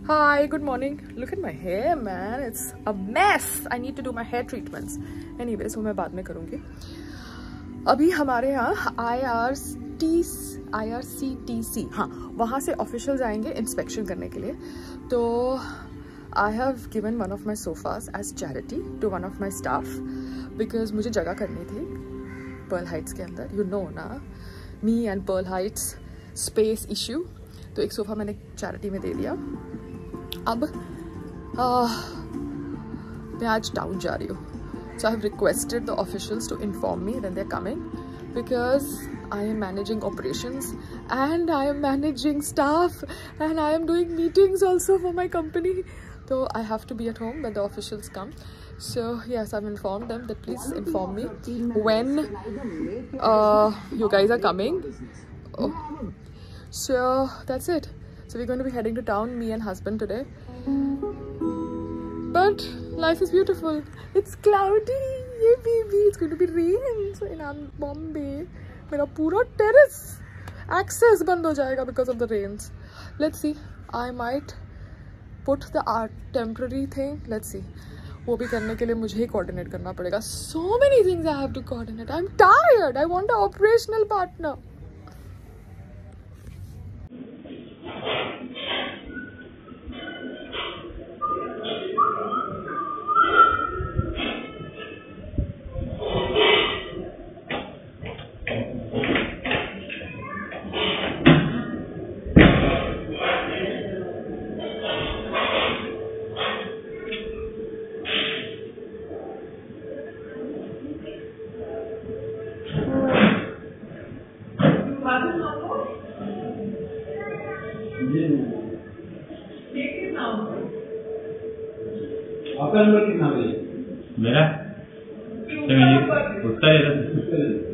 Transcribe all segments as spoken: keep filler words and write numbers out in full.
Hi, good morning. Look at my hair, man. It's a mess. I need to do my hair treatments. Anyways, वो मैं बाद में करूँगी. अभी हमारे यहाँ I R C T C, हाँ, वहाँ से ऑफिशियल्स आएंगे इंस्पेक्शन करने के लिए. तो I have given one of my sofas as charity to one of my staff because मुझे जगह करनी थी Pearl Heights के अंदर. You know ना, me and Pearl Heights space issue. तो एक सोफ़ा मैंने चैरिटी में दे दिया. अब मैं आज टाउन जा रही हूँ. So I have requested the officials to inform me when they are coming because I am managing operations and I am managing staff and I am doing meetings also for my company. So I have to be at home when the officials come. So yes, I've informed them that please inform me when uh, you guys are coming. Oh. So that's it. So we're going to be heading to town, me and husband today. But life is beautiful. It's cloudy, yeah baby. It's going to be rain in Bombay. Mera pura terrace access band ho jayega because of the rains. Let's see. I might put the art temporary thing. Let's see. वो भी करने के लिए मुझे ही coordinate करना पड़ेगा. So many things I have to coordinate. I'm tired. I want an operational partner. आपका number कितना है? मेरा उसका ले लो.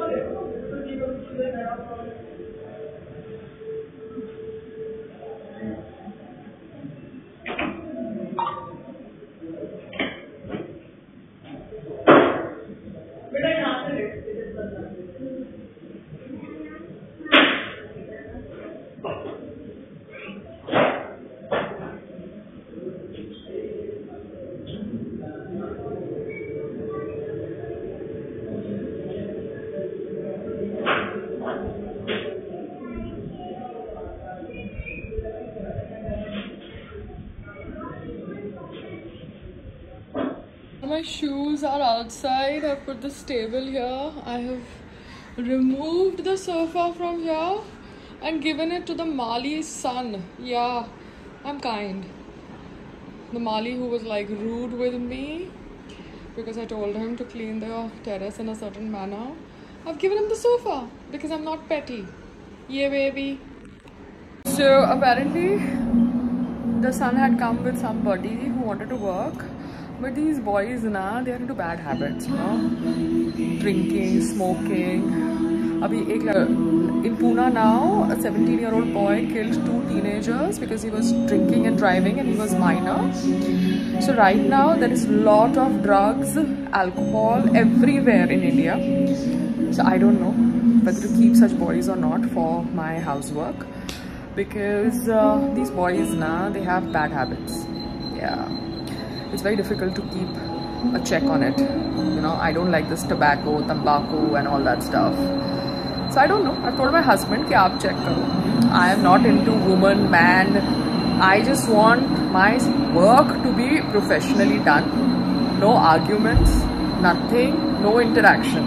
My shoes are outside. I've put this table here. I have removed the sofa from here and given it to the Mali's son. Yeah, I'm kind. The Mali who was like rude with me because I told him to clean the terrace in a certain manner. I've given him the sofa because I'm not petty. Yeah, baby. So apparently the son had come with somebody who wanted to work. But these boys, na, they are into bad habits, you know, drinking, smoking. Abhi ek, in Pune now, a seventeen-year-old boy killed two teenagers because he was drinking and driving and he was minor. So right now there is a lot of drugs, alcohol everywhere in India. So I don't know whether to keep such boys or not for my housework because uh, these boys, na, they have bad habits. Yeah. It's very difficult to keep a check on it. You know, I don't like this tobacco, tambaku and all that stuff. So I don't know. I've told my husband that you check karo. I am not into woman, man. I just want my work to be professionally done. No arguments, nothing, no interaction.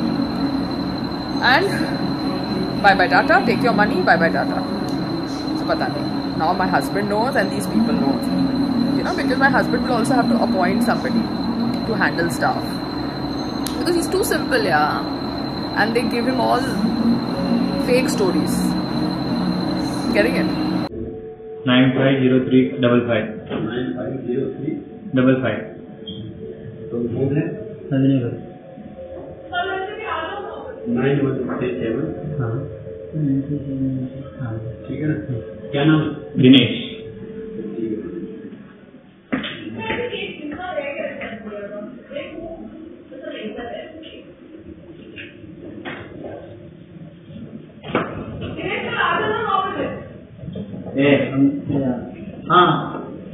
And bye bye Tata, take your money, bye bye Tata. So pata nahi. Now my husband knows and these people know. You know, because my husband will also have to appoint somebody to handle stuff because he's too simple, yeah, and they give him all fake stories. Getting it? Nine five zero three double five. Nine five zero three double five. तो phone है? नहीं है. Nine one six seven. हाँ. हाँ. ठीक है ना? क्या नाम? दिनेश. हाँ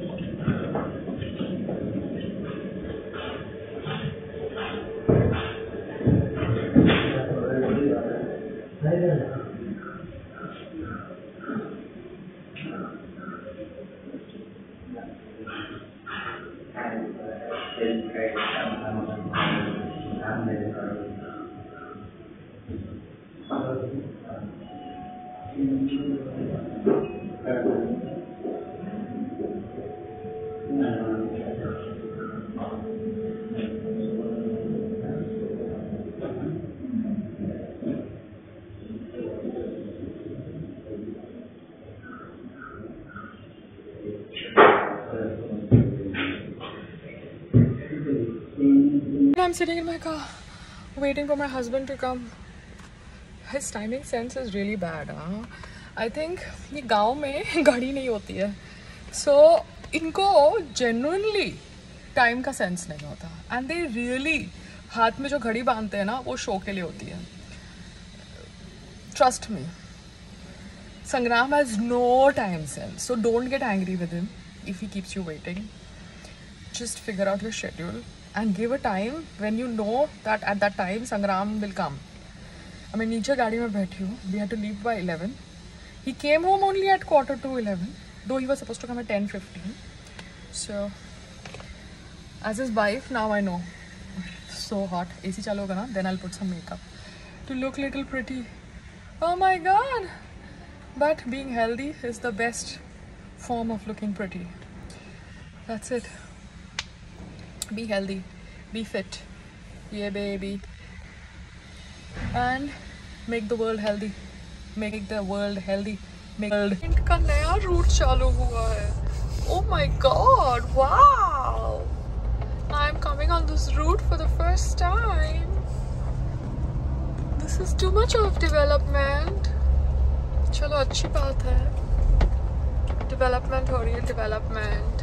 sitting in my car, waiting for my husband to come. His timing sense is really bad. Huh? I think ये गाँव में गाड़ी नहीं होती है, so इनको genuinely टाइम का सेंस नहीं होता. And they really हाथ में जो घड़ी बांधते हैं ना, वो शो के लिए होती है. Trust me. Sangram has no time sense, so don't get angry with him if he keeps you waiting. Just figure out your schedule and give a time when you know that at that time Sangram will come. I mean, नीचे गाड़ी में बैठी हूँ. We had to leave by eleven. He came home only at quarter to eleven, though he was supposed to come at ten fifteen. So, as his wife, now I know. So hot. A C चालू होगा ना, then I'll put some makeup to look little pretty. Oh my God! But being healthy is the best form of looking pretty. That's it. Be healthy. Be fit. Yeah, baby. And make the world healthy. Make the world healthy. Make the world. इनका नया route चालू हुआ है. Oh my God! Wow! I'm coming on this route for the first time. This is too much of development. चलो अच्छी बात है. Development हो रही है. Development.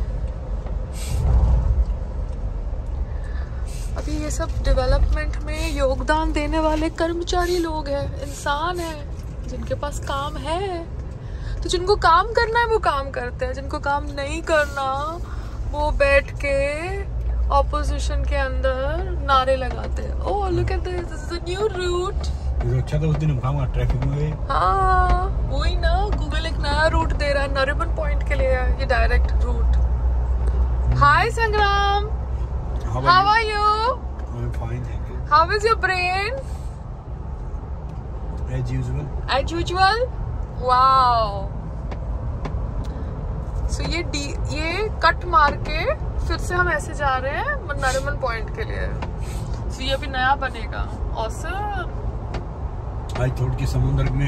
अभी ये सब डेवलपमेंट में योगदान देने वाले कर्मचारी लोग हैं, इंसान हैं, जिनके पास काम है. तो जिनको काम करना है वो काम करते हैं, जिनको काम नहीं करना वो बैठ के ऑपोजिशन के अंदर नारे लगाते हैं. Oh look at this, this is a new route. अच्छा तो उस दिन हम ट्रैफिक में. हाँ वही ना, गूगल एक नया रूट दे रहा है नरिमन पॉइंट के लिए, ये डायरेक्ट रूट. हाय संग्राम, How How are are you? I'm fine, thank you. How is your brain? As usual. As usual? Wow. So ये डी ये कट मार के फिर से हम ऐसे जा रहे हैं नरिमन पॉइंट के लिए. So ये अभी नया बनेगा. Awesome. आज थोड़ी की समुद्र में.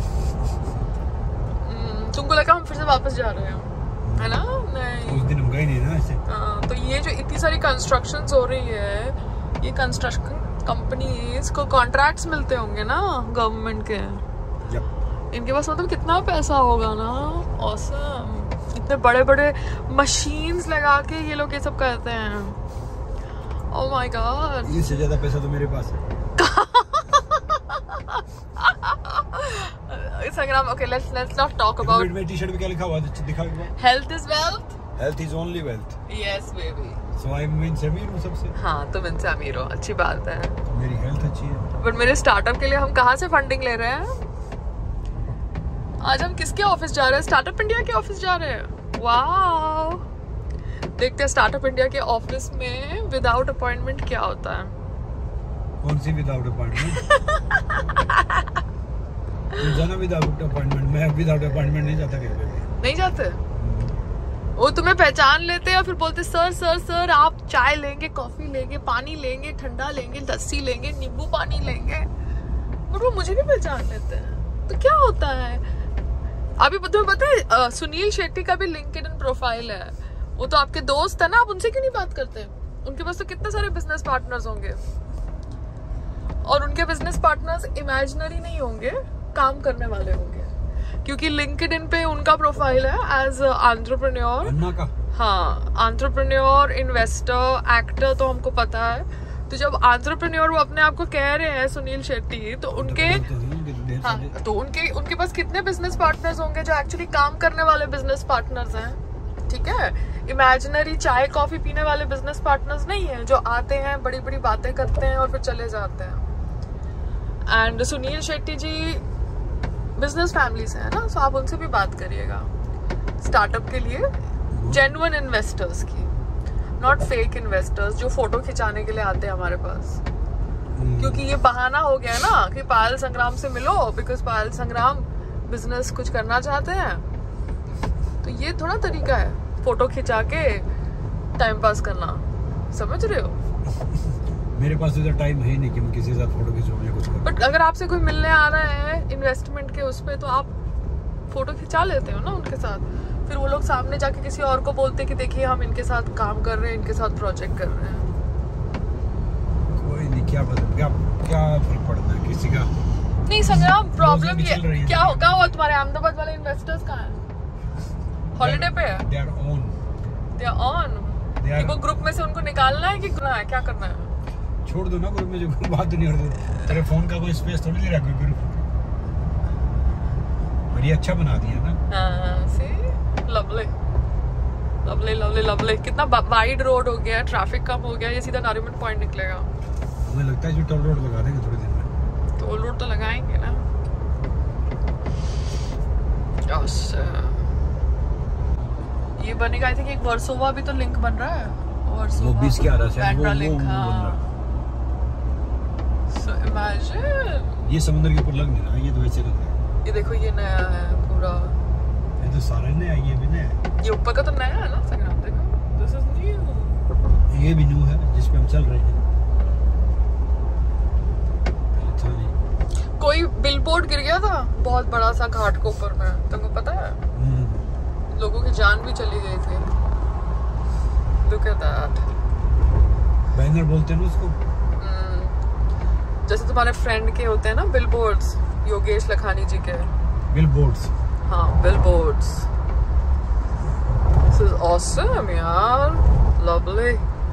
hmm, तुमको लगा हम फिर से वापस जा रहे हैं, है ना? नहीं. उस दिन हम गए नहीं ना ऐसे. हाँ, तो ये जो इतनी सारी कंस्ट्रक्शंस हो रही है, ये कंस्ट्रक्शन कंपनीज को कॉन्ट्रैक्ट्स मिलते होंगे ना गवर्नमेंट के. yep. इनके पास मतलब कितना पैसा होगा ना. ऑसम. इतने बड़े बड़े मशीन्स लगा के ये लोग ये सब करते हैं. Oh my god. इससे ज्यादा पैसा तो मेरे पास है. Instagram. Okay, let's let's not talk about. मेरी टी-शर्ट पे क्या लिखा हुआ है दिखा दो. Health is wealth. Health is only wealth. Yes, baby. So I mean अमीर हूँ सबसे. हाँ, तुम इनसे अमीर हो, अच्छी बात है. मेरी हेल्थ अच्छी है. पर मेरे स्टार्टअप के लिए हम कहाँ से फंडिंग ले रहे हैं? आज हम किसके ऑफिस जा रहे हैं? स्टार्टअप इंडिया के ऑफिस जा रहे हैं. वाओ. देखते हैं स्टार्टअप इंडिया के ऑफिस में विदाउट अपॉइंटमेंट क्या होता है. कौन सी विदाउट अपॉइंटमेंट? जाना विदाउट अपॉइंटमेंट. मैं विदाउट अपॉइंटमेंट नहीं जाता कहीं पे. नहीं जाते? वो तुम्हें पहचान लेते हैं और फिर बोलते सर सर सर आप चाय लेंगे, कॉफी लेंगे, पानी लेंगे, ठंडा लेंगे, लस्सी लेंगे, नींबू पानी लेंगे. और वो मुझे भी पहचान लेते हैं. तो क्या होता है? अभी तुम्हें पता है सुनील शेट्टी का भी लिंक्डइन प्रोफाइल है. वो तो आपके दोस्त है ना, आप उनसे क्यों नहीं बात करते? उनके पास तो कितने सारे बिजनेस पार्टनर्स होंगे. और उनके बिजनेस पार्टनर्स इमेजिनरी नहीं होंगे, काम करने वाले होंगे. क्योंकि लिंक्डइन पे उनका प्रोफाइल है एज एंटरप्रेन्योर. अन्ना का. हाँ, एंटरप्रेन्योर, इन्वेस्टर, एक्टर तो हमको पता है. तो जब एंटरप्रेन्योर वो अपने आप को कह रहे हैं सुनील शेट्टी, तो उनके हाँ, तो उनके उनके पास कितने बिजनेस पार्टनर्स होंगे जो एक्चुअली काम करने वाले बिजनेस पार्टनर्स हैं. ठीक है, इमेजिनरी चाय कॉफी पीने वाले बिजनेस पार्टनर्स नहीं है जो आते हैं, बड़ी बड़ी बातें करते हैं और फिर चले जाते हैं. And Sunil Shetty ji business family से है ना, सो आप उनसे भी बात करिएगा स्टार्टअप के लिए. जेन्युइन इन्वेस्टर्स की, नॉट फेक इन्वेस्टर्स जो फोटो खिंचाने के लिए आते हैं हमारे पास. क्योंकि ये बहाना हो गया ना कि पायल संग्राम से मिलो, बिकॉज पायल संग्राम बिजनेस कुछ करना चाहते हैं. तो ये थोड़ा तरीका है फोटो खिंचा के टाइम पास करना. समझ रहे हो? मेरे पास तो टाइम है ही नहीं कि मैं किसी के साथ फोटो खिंचवाऊं या कुछ करूं. बट अगर आपसे कोई मिलने आ रहा है इन्वेस्टमेंट के उस पे, तो आप फोटो खिंचा लेते हो ना उनके साथ. फिर वो लोग सामने जाके किसी और को बोलते कि देखिए हम इनके साथ काम कर रहे हैं, इनके साथ प्रोजेक्ट कर रहे हैं. क्या मतलब क्या क्या फर्क पड़ता है किसी का? नहीं संग्राम, प्रॉब्लम चल रही ये है। क्या होगा, वो तुम्हारे अहमदाबाद वाले इन्वेस्टर्स कहाँ हैं? हॉलिडे पे है? They are on they are on they कि आर वो ग्रुप में से उनको निकालना है कि करना है, क्या करना है? छोड़ दो ना ग्रुप में, जो बात नहीं हो रही। तेरे फोन का कोई स्पेस थोड़ी ले रहा कोई ग्रुप। पर ये अच्छा बना दिया ना। हाँ, see lovely lovely lovely lovely. कितना वाइड रोड हो गया, ट्रैफिक कम हो गया, ये सीधा नारीमन पॉइंट निकलेगा। मुझे लगता है जो टोल रोड लगा देंगे थोड़ी देर में। टोल रोड तो लगाएंगे ना। ये बनेगा आई थिंक एक वर्सोवा भी तो लिंक बन रहा है। वो बीस के आ रहा है वो वो लिंक, बन रहा है। So imagine ये समुद्र के ऊपर लग नहीं रहा, ये तो वैसे लग रहा है। ये देखो, ये नया है पूरा। ये तो सारा नया, ये भी नया है। ये ऊपर का तो नया है ना संग्राम, देखो दिस इज न्यू। ये भी न्यू है जिस पे हम चल रहे हैं। पहले था नहीं। कोई बिलबोर्ड गिर गया था बहुत बड़ा सा घाट के ऊपर में, तुमको पता है? लोगों की जान भी चली गई थी। Look at that. बैनर बोलते हैं ना उसको। हम्म, जैसे तुम्हारे फ्रेंड के होते हैं ना बिलबोर्ड्स, योगेश लखानी जी के। बिलबोर्ड्स। हाँ, बिलबोर्ड्स। This is awesome यार, lovely.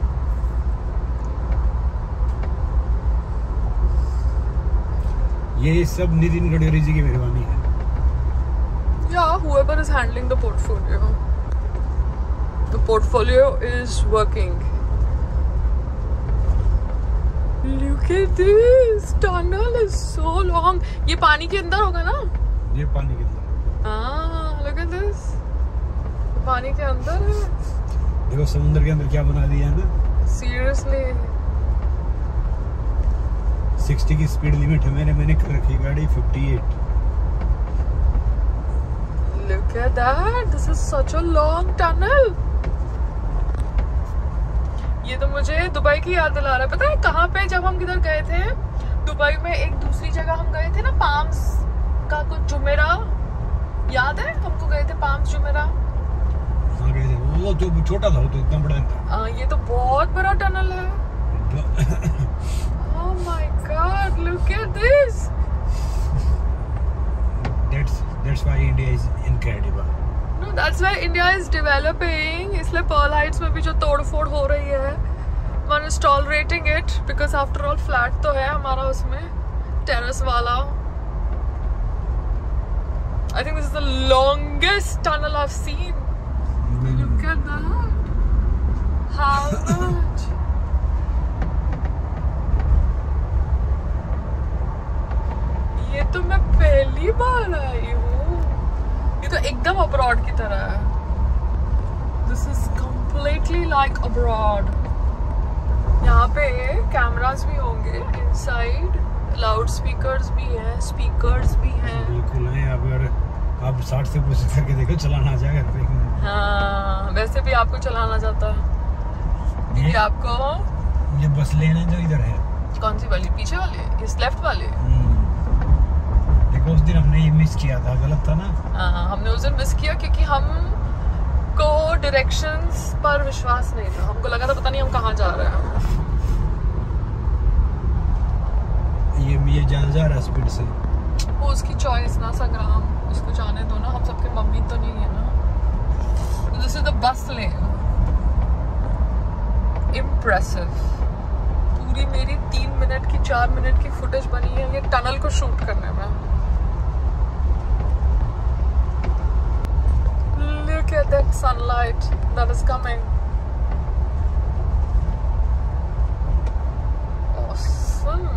ये सब नितिन गडकरी जी की मेहरबानी है। Yeah, whoever is handling the portfolio. The portfolio is working. Look at this tunnel is so long. ये पानी के अंदर होगा ना? ये पानी के अंदर। हाँ, look at this. पानी के अंदर है। देखो समुद्र के अंदर क्या बना दिया है ना। Seriously. साठ की स्पीड लिमिट है, मैंने मैंने कर रखी गाड़ी अट्ठावन। Look at that. This is such a long tunnel. ये तो मुझे दुबई की याद दिला रहा है। पता है कहाँ पे, जब हम किधर गए थे दुबई में, एक दूसरी जगह हम गए थे ना, पाम्स का कुछ जुमेरा, याद है? हमको गए थे पाम्स जुमेरा। हाँ गए थे, वो जो छोटा था वो तो इतना बड़ा था। आ, ये तो बहुत बड़ा टनल है। Oh my God, look at this. That's that's why India is incredible. No, that's why India is developing. इसलिए Pearl Heights में भी जो तोड़-फोड़ हो रही है, one is tolerating it because after all flat तो है हमारा उसमें terrace वाला। I think this is the longest tunnel I've seen. Look at that. How much? ये तो मैं पहली बार आई हूँ। ये तो एकदम अब्रॉड की तरह है। This is completely like abroad. यहाँ पे कैमरास भी होंगे इनसाइड, लाउड स्पीकर्स भी हैं, स्पीकर्स भी हैं। बिल्कुल है। अगर आप साठ से पूछ करके देखो चलाना आ जाएगा घर पे। हाँ, वैसे भी आपको चलाना जाता है दीदी आपको। ये बस लेन है जो इधर है। कौन सी वाली? पीछे वाली, इस लेफ्ट वाले? देखो उस दिन हमने ये मिस किया था, गलत था ना। हाँ, हमने उस दिन मिस किया क्योंकि हम को डायरेक्शंस पर विश्वास नहीं था। हमको लगा था पता नहीं हम कहाँ जा रहे हैं। ये ये ज्यादा जा रहा है स्पीड से। वो उसकी चॉइस ना संग्राम, उसको जाने दो ना, हम सबके मम्मी तो नहीं है ना। This is the bus lane. Impressive. पूरी मेरी तीन मिनट की चार मिनट की फुटेज बनी है ये टनल को शूट करने में। Look at that sunlight that is coming. Awesome.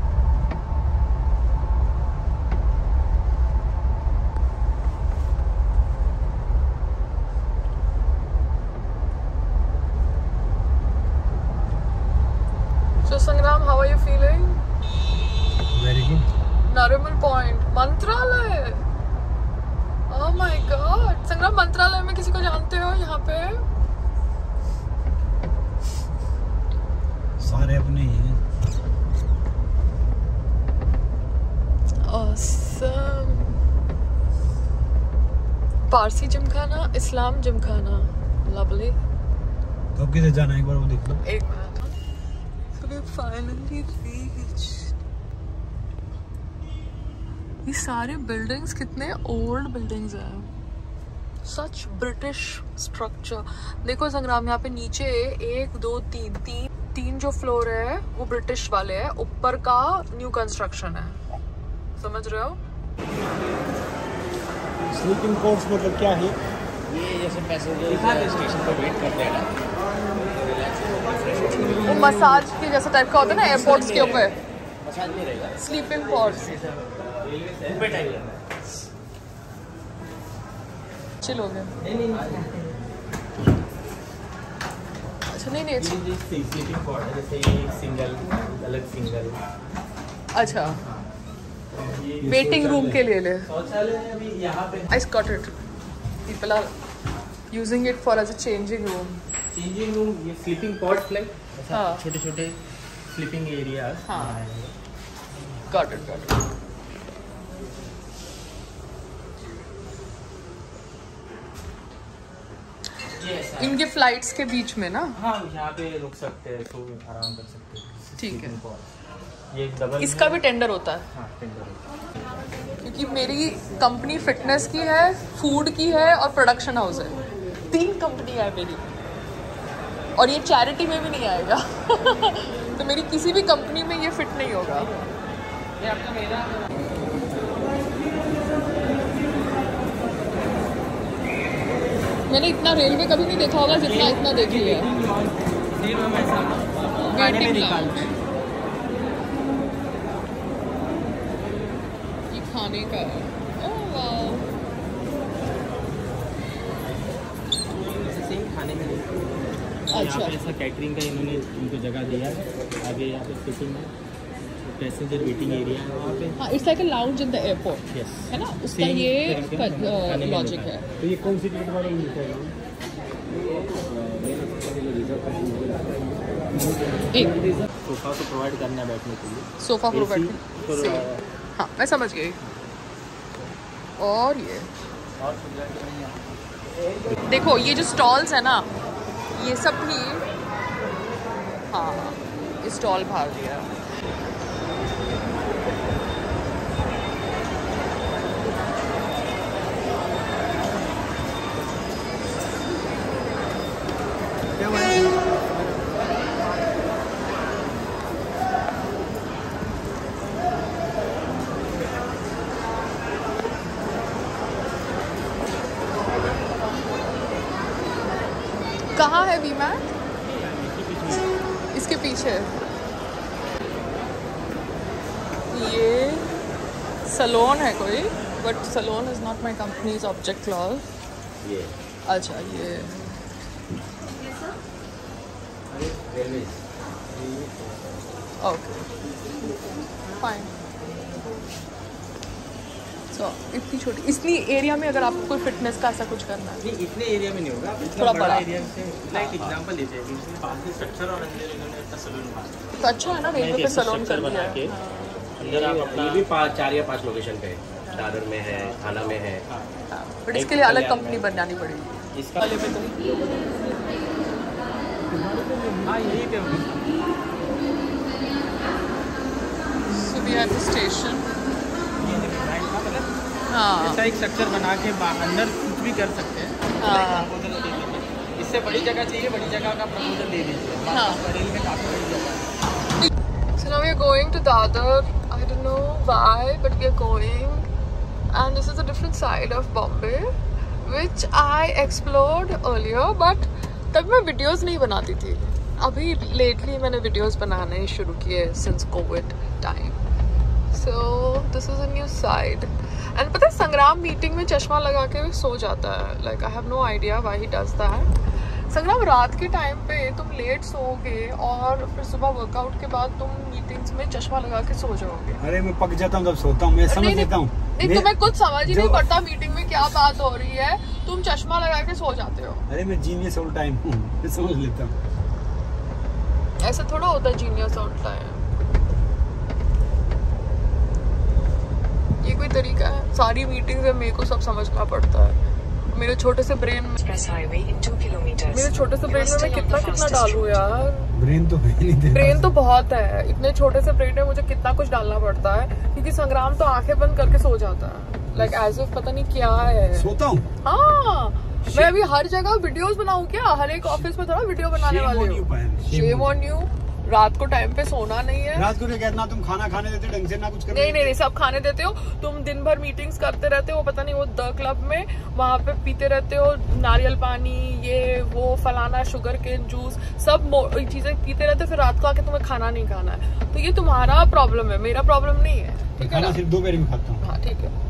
So Sangram, how are you feeling? Very good. Nariman Point, मंत्रालय। Oh my God! संग्राम, मंत्रालय में किसी को जानते हो यहाँ पे? सारे अपने ही हैं। Awesome. पारसी जिमखाना, इस्लाम जिमखाना, lovely. तो किधर जाना है एक बार वो देख लो। एक minute. So We finally reached. ये सारे बिल्डिंग्स कितने ओल्ड बिल्डिंग्स हैं, सच ब्रिटिश स्ट्रक्चर. देखो संग्राम, यहाँ पे नीचे एक दो तीन तीन तीन जो फ्लोर है वो ब्रिटिश वाले हैं, ऊपर का न्यू कंस्ट्रक्शन है. समझ रहे हो? स्लीपिंग कोर्स मतलब क्या है? ये जैसे पैसेंजर स्टेशन पर वेट करते हैं ना, वो मसाज के जैसा टाइप का होता है ना एयरपोर्ट्स के ऊपर. मसाज नहीं रहेगा, स्लीपिंग पॉड्स. ऊपर टाइम लगता है. चिल हो गया. अच्छा नहीं नहीं अच्छा. स्लीपिंग पॉड है, जैसे ये सिंगल अलग सिंगल. अच्छा वेटिंग रूम के लिए ले. शौचालय है अभी यहाँ पे. I got it. People are using it for as a changing room. Changing room, ये स्लीपिंग पॉड्स लाइक हाँ. छोटे छोटे स्लीपिंग एरिया. हाँ. Got it, got it. इनके फ्लाइट्स के बीच में ना. हाँ, यहाँ पे रुक सकते हैं, सो आराम कर सकते हैं. ठीक है. ये डबल इसका भी टेंडर होता है. हाँ, टेंडर होता है. क्योंकि मेरी कंपनी फिटनेस की है, फूड की है और प्रोडक्शन हाउस है. तीन कंपनी है मेरी, और ये चैरिटी में भी नहीं आएगा. तो मेरी किसी भी कंपनी में ये फिट नहीं होगा. ये आपका मेरा मैंने इतना रेलवे कभी नहीं देखा होगा जितना इतना देखी है. Waiting lounge. ये खाने का है. Oh wow. खाने में अच्छा. यहाँ पे ऐसा कैटरिंग का इन्होंने उनको जगह दिया है. आगे यहाँ पे सिटिंग है, पैसेंजर वेटिंग एरिया है वहाँ पे. हाँ, it's like a lounge in the airport. Yes, है ना, उसका ये लॉजिक है. तो ये कौन सी टिकट वाले मिलता है? एक सोफा तो प्रोवाइड करना है बैठने के लिए. Sofa provide. तो हाँ मैं समझ गई. और ये और देखो, ये जो स्टॉल्स है ना, ये सब भी. हाँ, ये स्टॉल बाहर दिया है. कहाँ है वी मैट? इसके पीछे. ये सलोन है कोई, but salon is not my company's object clause. ये अच्छा ये ओके फाइन. सो इतनी छोटी इतनी एरिया में अगर आपको कोई फिटनेस का ऐसा कुछ करना है. नहीं, इतने एरिया में नहीं होगा. थोड़ा बड़ा एरिया से लाइक एग्जांपल देते हैं. इसमें पास में स्ट्रक्चर और अंदर इन्होंने अपना सैलून बनाया. तो अच्छा है ना, रेलवे पे सलोन कर बना के दिया. अंदर आप अपना. ये भी पाँच चार या पांच लोकेशन पे है. दादर में है, थाना में है. बट इसके लिए अलग कंपनी बनानी पड़ेगी. इसका वाले पे तो हाँ यही पे होगी. So we have the station. हाँ ऐसा एक स्ट्रक्चर बना के अंदर कुछ भी कर सकते हैं. हाँ. इससे बड़ी जगह चाहिए, बड़ी जगह का प्रपोजल दे दीजिए. हाँ. रेल में काफ़ी बड़ी जगह है. So now we are going to Dadar. I don't know why, but we are going, and this is a different side of Bombay, which I explored earlier. But तब मैं videos नहीं बनाती थी. अभी lately मैंने videos बनाने शुरू किए since COVID time. So this is a new side. And पता है संग्राम मीटिंग में चश्मा लगा के सो जाता है. Like I have no idea why he does that. संग्राम, रात के टाइम पे तुम लेट सोओगे और फिर सुबह वर्कआउट के बाद तुम मीटिंग्स में चश्मा लगा के सो जाओगे. अरे मैं पक जाता हूँ जब सोता हूँ. मैं समझ लेता हूँ. नहीं, तुम्हें कुछ समझ ही नहीं पड़ता मीटिंग में क्या बात हो रही है. तुम चश्मा लगा के सो जाते हो. अरे मैं जीनियस ऑल टाइम हूँ, मैं समझ लेता हूँ. ऐसा थोड़ा होता है जीनियस ऑल टाइम. ये कोई तरीका है? सारी मीटिंग्स में मेरे को सब समझना पड़ता है. मेरे छोटे से ब्रेन में मेरे मेरे छोटे से ब्रेन में मैं कितना कितना डालूं यार। ब्रेन तो है नहीं, ब्रेन तो बहुत है, इतने छोटे से ब्रेन में मुझे कितना कुछ डालना पड़ता है, क्योंकि संग्राम तो आंखें बंद करके सो जाता है, लाइक एज इफ पता नहीं क्या है। सोता हूँ। हाँ, मैं अभी हर जगह वीडियोस बनाऊं क्या? हर एक ऑफिस में थोड़ा वीडियो बनाने वाले हूँ। Shame on you. रात को टाइम पे सोना नहीं है। रात को क्या ना तुम खाना खाने देते ढंग से, ना कुछ करने नहीं नहीं नहीं, सब खाने देते हो तुम। दिन भर मीटिंग्स करते रहते हो, पता नहीं वो द क्लब में वहाँ पे पीते रहते हो नारियल पानी, ये वो फलाना, शुगर केन जूस, सब चीजें पीते रहते हो, फिर रात को आके तुम्हें खाना नहीं खाना है। तो ये तुम्हारा प्रॉब्लम है, मेरा प्रॉब्लम नहीं है। ठीक है, खाना सिर्फ दो बार में खाता हूँ। हाँ ठीक है।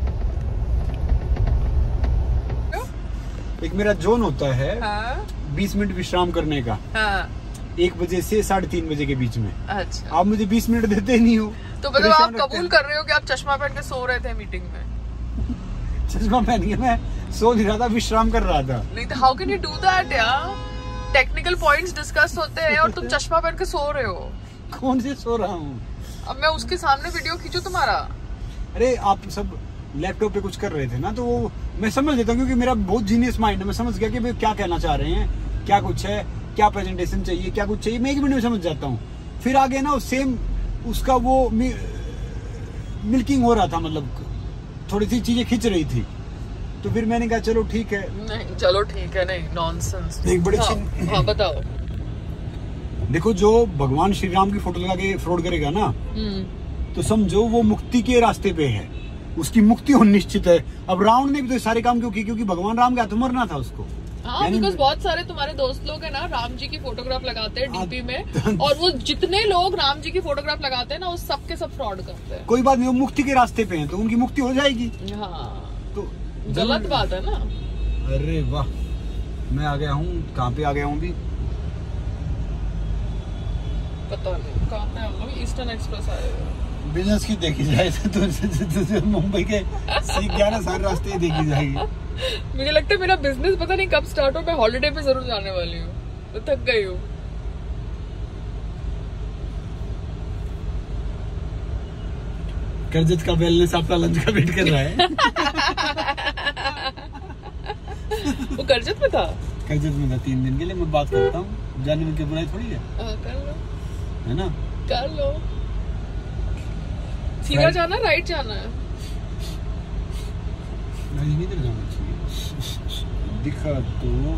एक मेरा जोन होता है हाँ? बीस मिनट विश्राम करने का। हाँ। एक बजे से साढ़े तीन बजे के बीच में। अच्छा। आप मुझे बीस मिनट देते ही नहीं हो। तो मतलब आप कबूल कर रहे हो कि आप चश्मा पहन के सो रहे थे मीटिंग में? चश्मा पहन के मैं सो नहीं रहा था, विश्राम कर रहा था। नहीं तो how can you do that यार? टेक्निकल पॉइंट्स डिस्कस होते हैं और तुम चश्मा पहन के सो रहे हो। कौन से सो रहा हूँ? अब मैं उसके सामने वीडियो खींचूं तुम्हारा? अरे आप सब लैपटॉप पे कुछ कर रहे थे ना, तो वो मैं समझ लेता हूँ, क्योंकि मेरा बहुत जीनियस माइंड है। मैं समझ गया कि भाई क्या कहना चाह रहे हैं, क्या कुछ है, क्या प्रेजेंटेशन चाहिए, क्या कुछ चाहिए, मैं एक मिनट में समझ जाता हूँ। फिर आगे ना सेम उसका वो मि, मिल्किंग हो रहा था, मतलब थोड़ी सी चीजें खिंच रही थी, तो फिर मैंने कहा चलो ठीक है। नहीं चलो ठीक है नहीं, नॉनसेंस। एक बड़ी हाँ, हाँ बताओ। देखो, जो भगवान श्री राम की फोटो लगा के फ्रॉड करेगा ना, तो समझो वो मुक्ति के रास्ते पे है, उसकी मुक्ति होनी निश्चित है। अब रावण ने भी तो सारे काम क्यों किए? क्योंकि भगवान राम का तो मरना था उसको। हाँ, बिकॉज बहुत सारे तुम्हारे दोस्त लोग हैं ना, राम जी की फोटोग्राफ लगाते हैं डीपी में, और वो जितने लोग राम जी की फोटोग्राफ लगाते हैं ना, वो सब के सब फ्रॉड करते हैं। कोई बात नहीं, वो मुक्ति के रास्ते पे हैं, तो उनकी मुक्ति हो जाएगी। हाँ, तो गलत बात है ना। अरे वाह, मैं आ गया हूँ। कहाँ पे आ गया हूँ अभी? पता नहीं कहाँ पे हम लोग। ईस्टर्न एक्सप्रेस आए हुए। बिजनेस की देखी जाए तो मुंबई के सीख गया ना, सारे रास्ते ही देखी जाएगी। मुझे लगता है मेरा बिजनेस पता नहीं कब स्टार्ट हो, मैं हॉलिडे पे जरूर जाने वाली हूँ, तो थक गई हूँ। करजत का वेलनेस आपका लंच का वेट कर रहा है। वो करजत में था? करजत में था तीन दिन के लिए। मैं बात करता हूँ, जाने में क्या बुराई थोड़ी है। आ, कर लो, है ना? कर लो। सीधा जाना, राइट जाना है? नहीं, इधर जाना चाहिए। दिखा तो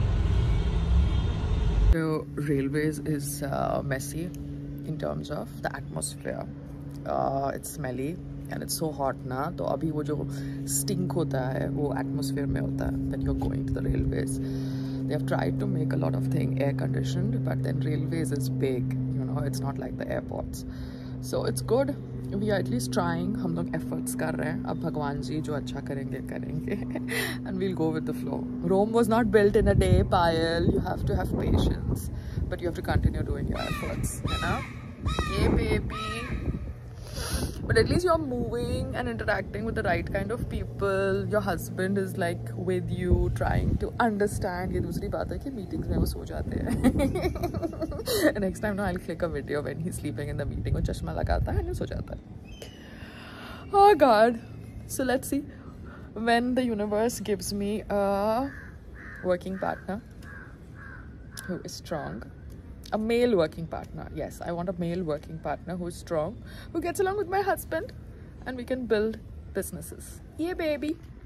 The railways is uh, messy in terms of the atmosphere. Uh, it's smelly and it's so hot ना, तो अभी वो जो stink होता है वो atmosphere में होता है when you're going to the railways. They have tried to make a lot of things air conditioned, but then railways is big, you know, it's not like the airports. So it's good. We are at least trying. हम लोग efforts कर रहे हैं। अब भगवान जी जो अच्छा करेंगे करेंगे and we'll go with the flow. Rome was not built in a day, Payal. You have to have patience, but you have to continue doing your efforts, है ना? Yeah, baby. But at least you're moving and interacting with the right kind of people. Your husband is like with you, trying to understand. ये दूसरी बात है कि meetings में वो सो जाते हैं। Next time, no, I'll click a video when he's sleeping in the meeting. वो चश्मा लगाता है और सो जाता है। Oh God. So let's see when the universe gives me a working partner who is strong. A male working partner. Yes, I want a male working partner who is strong, who gets along with my husband, and we can build businesses. Yeah, baby.